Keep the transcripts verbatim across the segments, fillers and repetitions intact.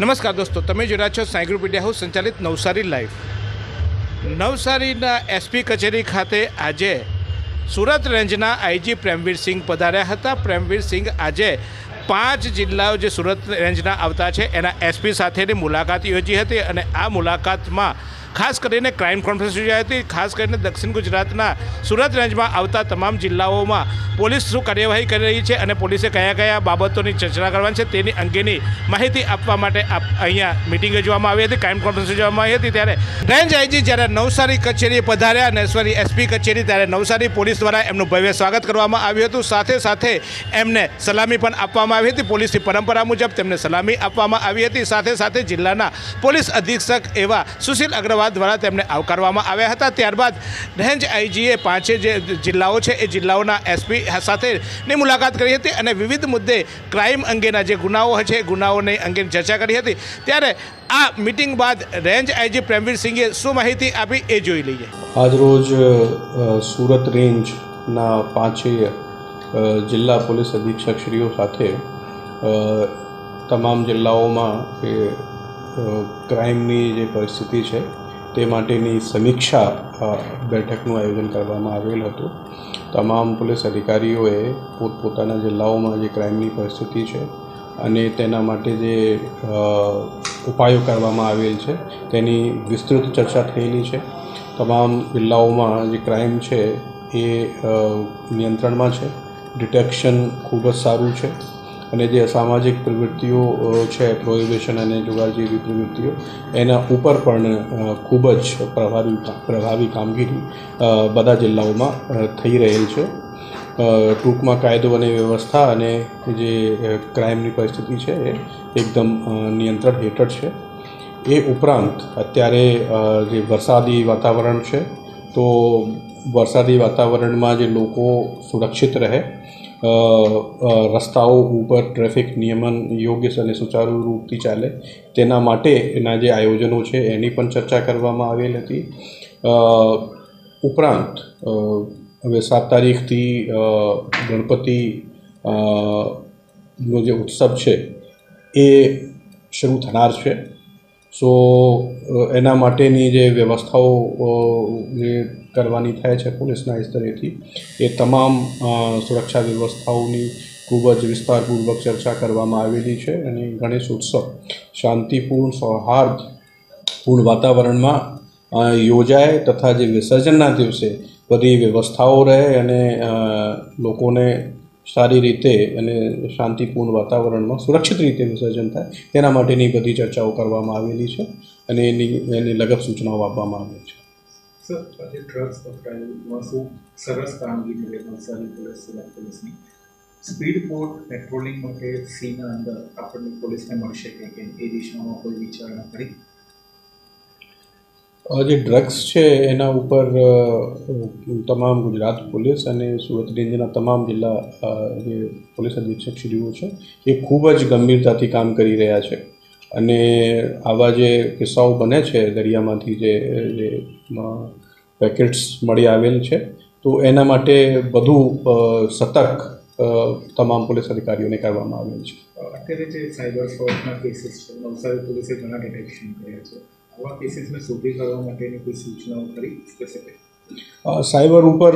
નમસ્કાર દોસ્તો, તમે જોઈ રહ્યા છો સાઈ ગ્રુપ મીડિયા હાઉસ સંચાલિત નવસારી લાઈવ. નવસારીના એસપી કચેરી ખાતે આજે સુરત રેન્જના આઈજી પ્રેમવીરસિંહ પધાર્યા હતા. પ્રેમવીરસિંહ આજે પાંચ જિલ્લાઓ જે સુરત રેન્જના આવતા છે એના એસપી સાથેની મુલાકાત યોજી હતી અને આ મુલાકાતમાં ખાસ કરીને ક્રાઇમ કોન્ફરન્સ યોજાઈ હતી. ખાસ કરીને દક્ષિણ ગુજરાતના સુરત રેન્જમાં આવતા તમામ જિલ્લાઓમાં પોલીસ શું કાર્યવાહી કરી રહી છે અને પોલીસે કયા કયા બાબતોની ચર્ચા કરવાની છે તેની અંગેની માહિતી આપવા માટે અહીંયા મિટિંગ યોજવામાં આવી હતી, ક્રાઇમ કોન્ફરન્સ યોજવામાં આવી હતી. ત્યારે રેન્જ આઈજી જ્યારે નવસારી કચેરીએ પધાર્યા, નવસારી એસપી કચેરી, ત્યારે નવસારી પોલીસ દ્વારા એમનું ભવ્ય સ્વાગત કરવામાં આવ્યું હતું. સાથે સાથે એમને સલામી પણ આપવામાં આવી હતી. પોલીસની પરંપરા મુજબ તેમને સલામી આપવામાં આવી હતી. સાથે સાથે જિલ્લાના પોલીસ અધિક્ષક એવા સુશીલ અગ્રવાલ દ્વારા તેમને આવકારવામાં આવ્યા હતા. ત્યારબાદ રેન્જ આઈજીએ પાંચે જે જિલ્લાઓ છે એ જિલ્લાઓના એસપી સાથેની મુલાકાત કરી હતી અને વિવિધ મુદ્દે ક્રાઇમ અંગેના જે ગુનાઓ છે એ ગુનાઓની અંગેની ચર્ચા કરી હતી. ત્યારે આ મિટિંગ બાદ રેન્જ આઈજી પ્રેમવીરસિંહે શું માહિતી આપી એ જોઈ લઈએ. આજરોજ સુરત રેન્જના પાંચેય જિલ્લા પોલીસ અધિક્ષકશ્રીઓ સાથે તમામ જિલ્લાઓમાં એ ક્રાઇમની જે પરિસ્થિતિ છે તે માટેની સમીક્ષા બેઠકનું આયોજન કરવામાં આવેલ હતું. તમામ પોલીસ અધિકારીઓએ પોતપોતાના જિલ્લાઓમાં જે ક્રાઇમની પરિસ્થિતિ છે અને તેના માટે જે ઉપાયો કરવામાં આવેલ છે તેની વિસ્તૃત ચર્ચા થયેલી છે. તમામ જિલ્લાઓમાં જે ક્રાઇમ છે એ નિયંત્રણમાં છે, ડિટેક્શન ખૂબ જ સારું છે અને જે અસામાજિક પ્રવૃત્તિઓ છે, પ્રોહિબિશન અને જુગાર જેવી પ્રવૃત્તિઓ, એના ઉપર પણ ખૂબ જ પ્રભાવી પ્રભાવી કામગીરી બધા જિલ્લાઓમાં થઈ રહેલ છે. ટૂંકમાં કાયદો અને વ્યવસ્થા અને જે ક્રાઇમની પરિસ્થિતિ છે એ એકદમ નિયંત્રણ હેઠળ છે. એ ઉપરાંત અત્યારે જે વરસાદી વાતાવરણ છે તો વરસાદી વાતાવરણમાં જે લોકો સુરક્ષિત રહે, રસ્તાઓ ઉપર ટ્રાફિક નિયમન યોગ્ય અને સુચારુ રૂપથી ચાલે તેના માટેના જે આયોજનો છે એની પણ ચર્ચા કરવામાં આવેલ હતી. ઉપરાંત હવે સાત તારીખથી ગણપતિ નો જે ઉત્સવ છે એ શરૂ થનાર છે. સો એના માટેની જે વ્યવસ્થાઓ જે કરવાની થાય છે પોલીસના સ્તરેથી એ તમામ સુરક્ષા વ્યવસ્થાઓની ખૂબ જ વિસ્તારપૂર્વક ચર્ચા કરવામાં આવેલી છે અને ગણેશ ઉત્સવ શાંતિપૂર્ણ સૌહાર્દપૂર્ણ વાતાવરણમાં યોજાય તથા જે વિસર્જનના દિવસે બધી વ્યવસ્થાઓ રહે અને લોકોને સારી રીતે અને શાંતિપૂર્ણ વાતાવરણમાં સુરક્ષિત રીતે વિસર્જન થાય તેના માટેની બધી ચર્ચાઓ કરવામાં આવેલી છે અને એની એની લગત સૂચનાઓ આપવામાં આવેલી છે. સર, આજે ડ્રગ્સ પકડાયું શું સરસ કામગીરી કરી નવસારી પોલીસ સુરત પોલીસની. સ્પીડ બોટ પેટ્રોલિંગ માટે સીના અંદર આપણને પોલીસને મળશે કે કેમ એ દિશામાં કોઈ વિચારણા કરી? જે ડ્રગ્સ છે એના ઉપર તમામ ગુજરાત પોલીસ અને સુરત રેન્જના તમામ જિલ્લા જે પોલીસ અધિક્ષકશ્રીઓ છે એ ખૂબ જ ગંભીરતાથી કામ કરી રહ્યા છે અને આવા જે કિસ્સાઓ બને છે દરિયામાંથી જે જે પેકેટ્સ મળી આવેલ છે તો એના માટે બધું સતર્ક તમામ પોલીસ અધિકારીઓને કરવામાં આવેલ છે. અત્યારે જે સાયબર ફ્રોડના કેસીસ છે નવસારી પોલીસે ઘણા ડિટેક્શન કર્યા છે. આવા કેસીસને શોધી કાઢવા માટેની કોઈ સૂચનાઓ કરી સ્પેસિફિક? સાયબર ઉપર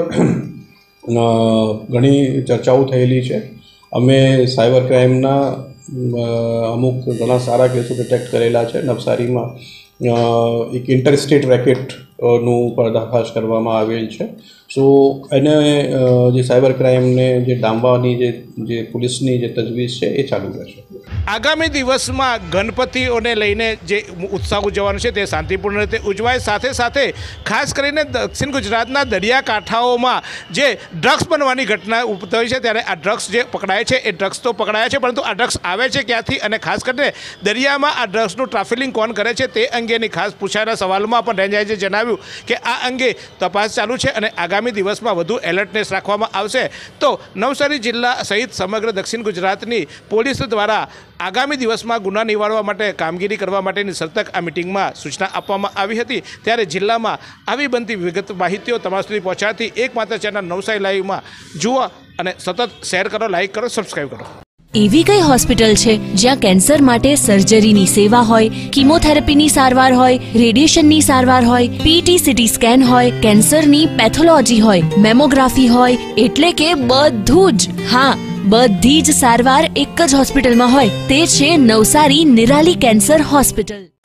ઘણી ચર્ચાઓ થયેલી છે. અમે સાયબર ક્રાઇમના અમુક ઘણા સારા કેસો ડિટેક્ટ કરેલા છે. નવસારીમાં એક ઇન્ટરસ્ટેટ રેકેટનું પર્દાફાશ કરવામાં આવેલ છે. સો એને જે સાયબર ક્રાઇમને જે ડામવાની જે જે પોલીસની જે તજવીજ છે એ ચાલુ રહેશે. આગામી દિવસમાં ગણપતિઓને લઈને જે ઉત્સવ ઉજવવાનો છે તે શાંતિપૂર્ણ રીતે ઉજવાય. સાથે સાથે ખાસ કરીને દક્ષિણ ગુજરાતના દરિયાકાંઠાઓમાં જે ડ્રગ્સ બનવાની ઘટના ઉદ્ભવી છે ત્યારે આ ડ્રગ્સ જે પકડાય છે એ ડ્રગ્સ તો પકડાયા છે પરંતુ આ ડ્રગ્સ આવે છે ક્યાંથી અને ખાસ કરીને દરિયામાં આ ડ્રગ્સનું ટ્રાફિકિંગ કોણ કરે છે તે અંગેની ખાસ પૂછાયેલા સવાલમાં પણ રેન્જ આઈજીએ જણાવ્યું કે આ અંગે તપાસ ચાલુ છે અને આગામી દિવસમાં વધુ એલર્ટનેસ રાખવામાં આવશે. તો નવસારી જિલ્લા સહિત સમગ્ર દક્ષિણ ગુજરાતની પોલીસ દ્વારા આગામી દિવસમાં ગુના નિવારવા માટે કામગીરી કરવા માટેની સતત આ મિટિંગમાં સૂચના આપવામાં આવી હતી. ત્યારે જિલ્લામાં આવી બનતી વિગત માહિતીઓ તમારા સુધી પહોંચાડતી એકમાત્ર ચેનલ નવસારી લાઈવમાં જુઓ અને સતત શેર કરો, લાઇક કરો, સબસ્ક્રાઈબ કરો. એવી કઈ હોસ્પિટલ છે જ્યાં કેન્સર માટે સર્જરીની સેવા હોય, કીમોથેરાપીની સારવાર હોય, રેડિયેશનની સારવાર હોય, પીટી સીટી સ્કેન હોય, કેન્સરની પેથોલોજી હોય, મેમોગ્રાફી હોય, એટલે કે બધું જ. હા, બધી જ સારવાર એક જ હોસ્પિટલમાં હોય. તે છે નવસારી નિરાલી કેન્સર હોસ્પિટલ.